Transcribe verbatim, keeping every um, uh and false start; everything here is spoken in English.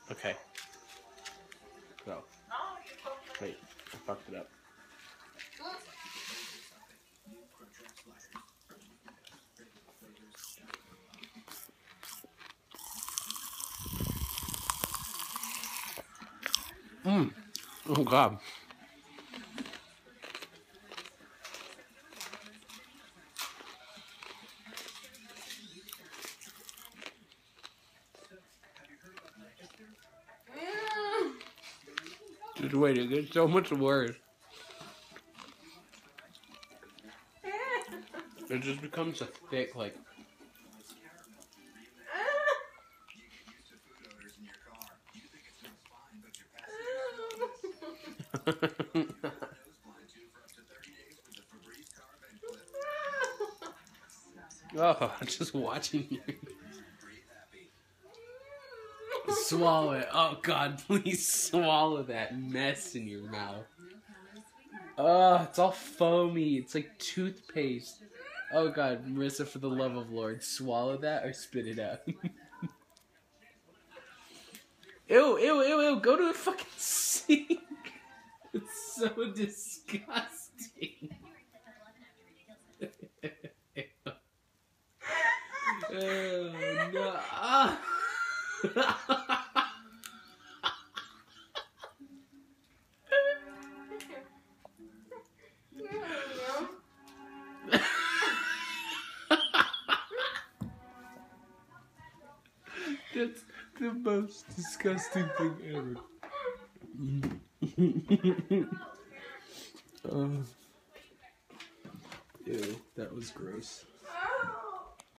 Okay. Go. Wait, I fucked it up. Mmm. Oh god. Just wait, it gets so much worse. It just becomes a thick, like... Oh, just watching you. Swallow it. Oh god, please swallow that mess in your mouth. Oh, it's all foamy. It's like toothpaste. Oh god, Marissa, for the love of Lord, swallow that or spit it out. Ew, ew, ew, ew, go to the fucking sink. It's so disgusting. Oh, no. Ah. That's the most disgusting thing ever. Oh. Ew, that was gross.